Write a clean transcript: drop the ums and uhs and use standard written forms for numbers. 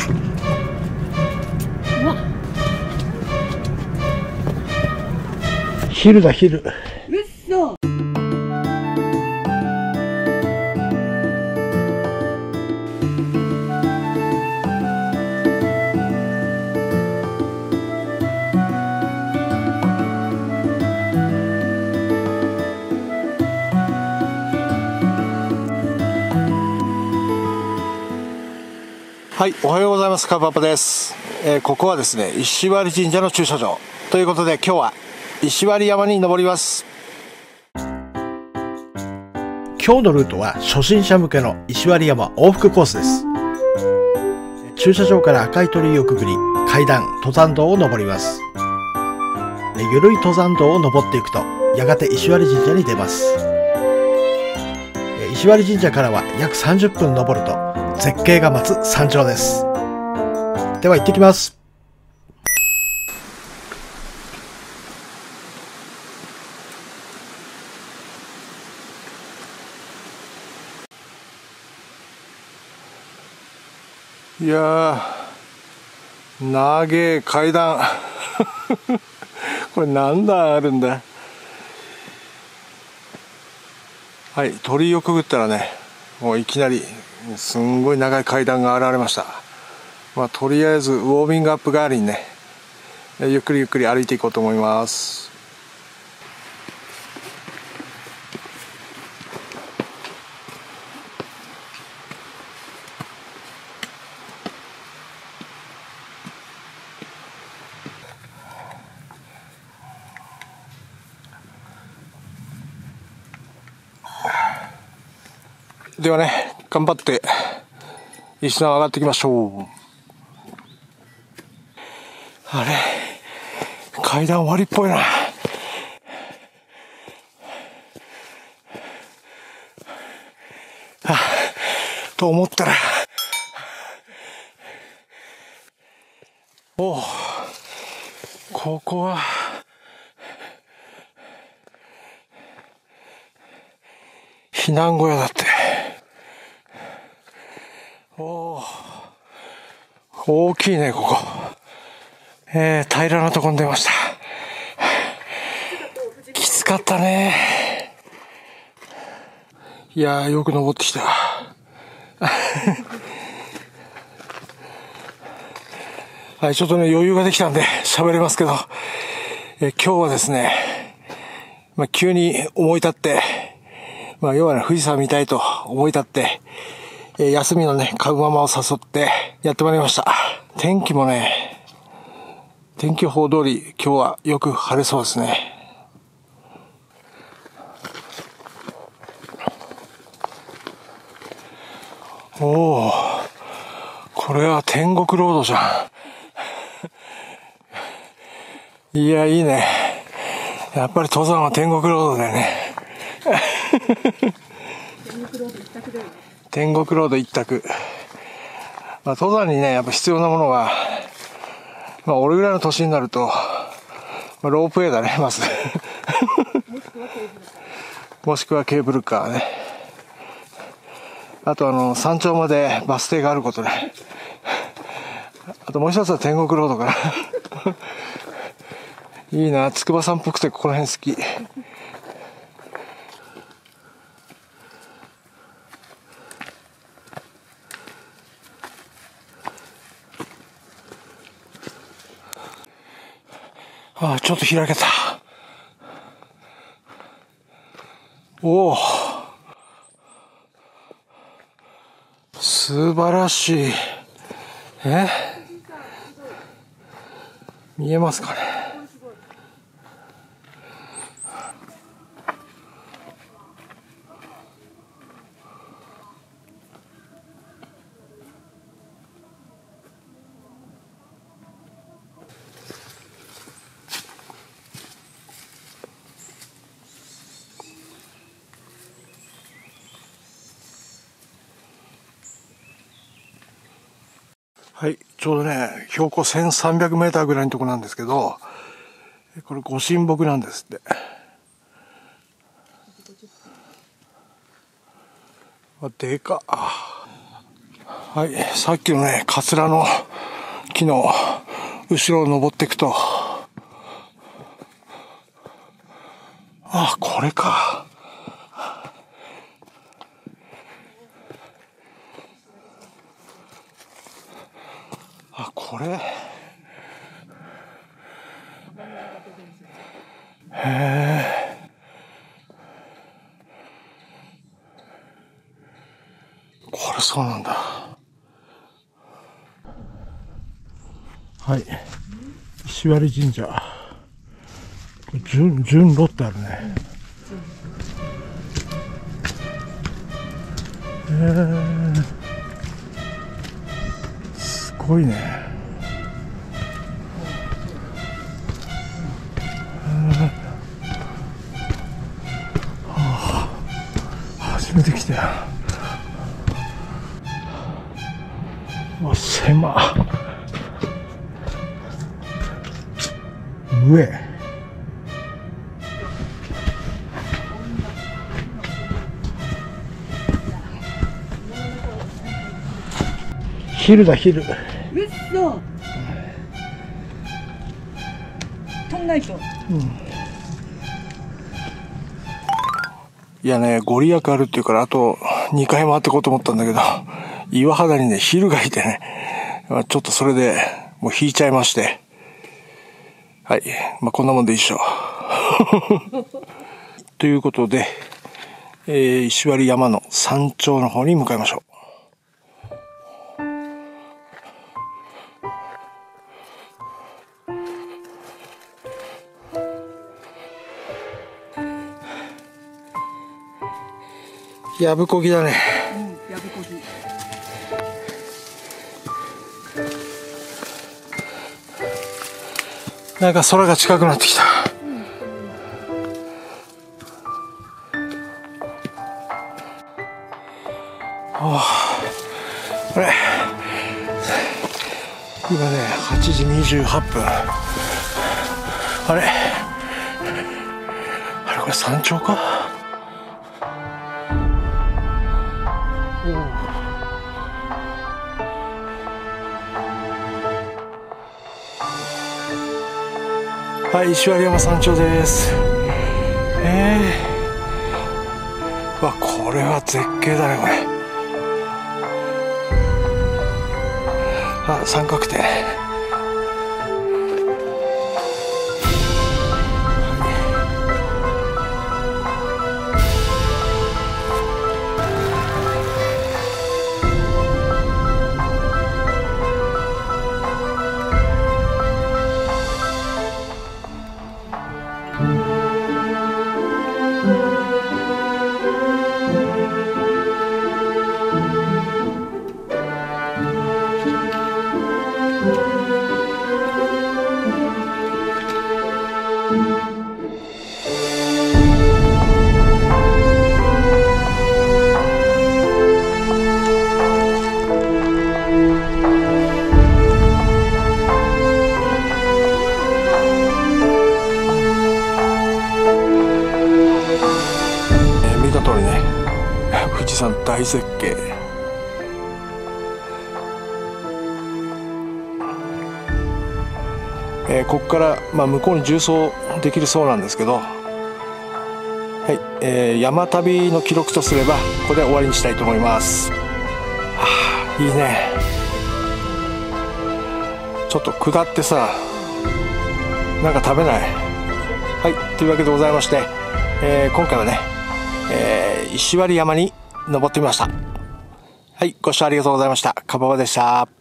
うわ、 昼だ昼。 うっそ。 はい、おはようございます。カブパパです。ここはですね、石割神社の駐車場ということで、今日は石割山に登ります。今日のルートは初心者向けの石割山往復コースです。駐車場から赤い鳥居をくぐり、階段、登山道を登ります。ゆるい登山道を登っていくと、やがて石割神社に出ます。石割神社からは約30分登ると絶景が待つ山頂です。では行ってきます。いやー、長え階段これ何段あるんだ。はい、鳥居をくぐったらね、もういきなりすんごい長い階段が現れました。まあとりあえずウォーミングアップ代わりにね、ゆっくりゆっくり歩いていこうと思います。ではね、頑張って石段上がっていきましょう。あれ、階段終わりっぽいな。と思ったら、おお、ここは避難小屋だって。おお、大きいねここ。平らなところに出ました。きつかったね。いやー、よく登ってきた。はい、ちょっとね余裕ができたんで喋れますけど、今日はですね、急に思い立って、要はね、富士山見たいと思い立って、休みのね、カブママを誘ってやってまいりました。天気もね、天気予報通り今日はよく晴れそうですね。おお、これは天国ロードじゃん。いや、いいね。やっぱり登山は天国ロードだよね。天国ロード一択。登山にね、やっぱ必要なものが、俺ぐらいの年になると、ロープウェイだね、まず。もしくはケーブルカーね。あと山頂までバス停があることね。あともう一つは天国ロードかな。いいな、筑波山っぽくてここら辺好き。ちょっと開けた。おお、素晴らしい。見えますかね。はい、ちょうどね、標高1300メーターぐらいのとこなんですけど、これご神木なんですって。でかっ。 はい、さっきのね、カツラの木の後ろを登っていくと、あ、これか。あ、これ。へえ。これそうなんだ。はい。石割神社。順路ってあるね。すごいね。初めて来たよ。うわ、狭。上。昼だ、昼。 うっそ。飛んないと。 いやね、ご利益あるっていうから、あと2回回ってこうと思ったんだけど、岩肌にね、昼がいてね、ちょっとそれでもう引いちゃいまして。はい。まあ、こんなもんでいいでしょう。ということで、石割山の山頂の方に向かいましょう。やぶこぎだね。 やぶこぎ。 なんか空が近くなってきた。あれ今ね、8時28分。あれこれ山頂か。はい、石割山山頂です。わ、これは絶景だね、これ。あ、三角点。見た通りね、富士山大絶景。ここから、向こうに縦走できるそうなんですけど、はい、山旅の記録とすればここで終わりにしたいと思います。いいね。ちょっと下ってさ、なんか食べない？はい、というわけでございまして、今回はね、石割山に登ってみました。はい、ご視聴ありがとうございました。かばばでした。